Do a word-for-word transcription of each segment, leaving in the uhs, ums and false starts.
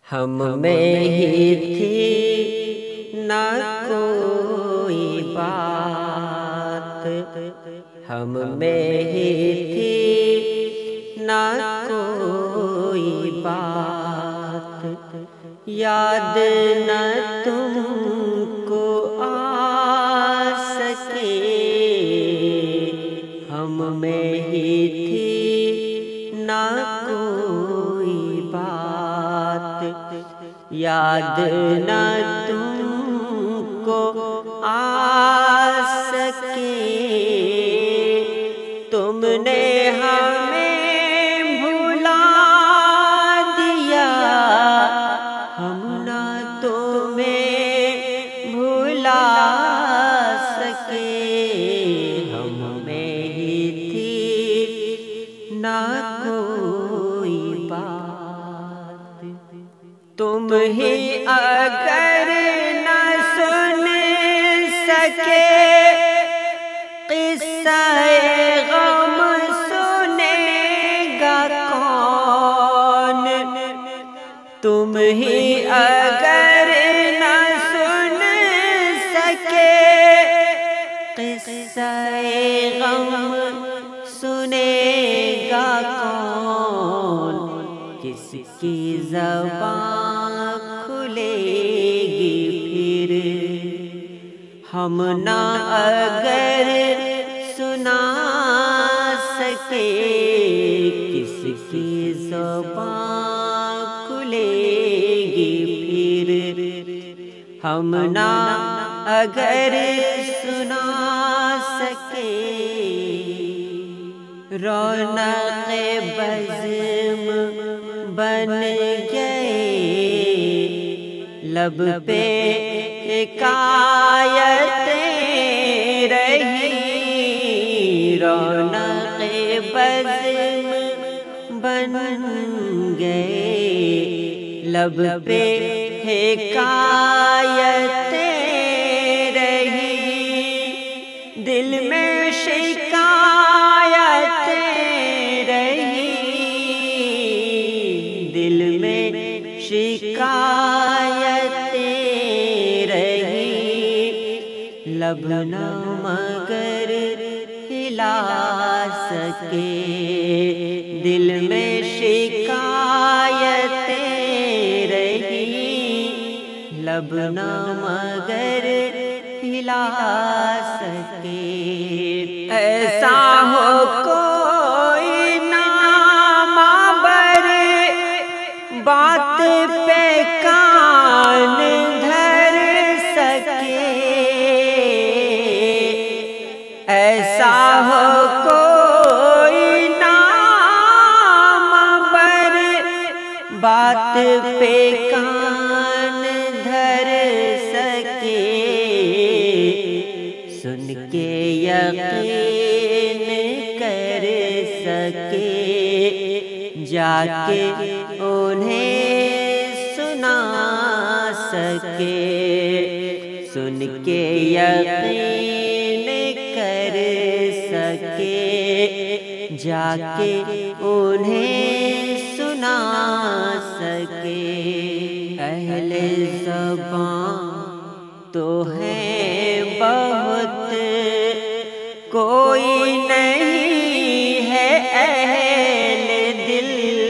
ہم میں ہی تھی نہ کوئی بات، ہم میں ہی تھی نہ کوئی بات، یاد نہ تم کو آ سکے، ہم میں ہی تھی نہ کوئی بات، یاد نہ تم کو آ سکے، تم نے ہمیں بھلا دیا، ہم نہ تمہیں بھلا سکے، ہم میں ہی تھی نہ کوئی بات، تم ہی اگر نہ سن سکے قصہ غم سنے گا کون، تم ہی اگر نہ سن سکے قصہ غم سنے گا کون، کس کی زبان کھلے گی پھر، ہم نہ اگر سنا سکے کس کی زبان کھلے گی پھر، ہم نہ اگر سنا سکے، رونق بزم بن گئے لب پہ حکایتیں رہی، رونق بزم بن گئے لب پہ حکایتیں رہی، دل میں شکایتیں رہی، دل میں شکایتیں رہی، لب نہ مگر ہلا سکے، دل میں شکایتیں رہی، لب نہ مگر ہلا سکے، ایسا ہو کوئی نامعبر بات پہ کان دھر سکے، ایسا ہو کوئی نامعبر بات پہ کان دھر سکے، سن کے یقین کر سکے، جا کے انہیں سنا سکے، سن کے یقین کر سکے، جا کے انہیں سنا سکے، اہل زبان تو ہے بہت، کوئی نہیں ہے اہل دل،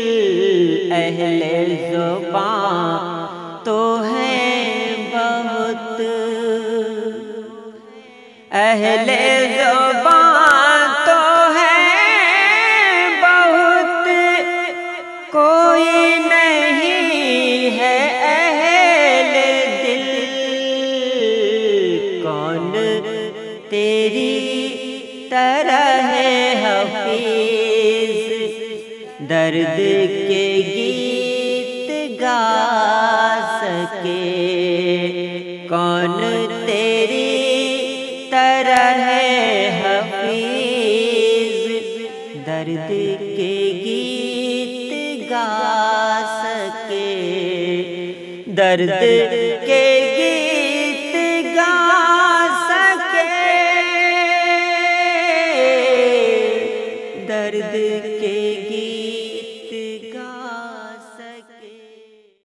اہل زبان تو ہے بہت، اہل زبان تو ہے بہت، کوئی نہیں ہے اہل دل، کون تیری طرح ہے حفیظ، درد کے گیت گا سکے، کون تیری طرح ہے حفیظ، درد کے گیت گا سکے، درد کے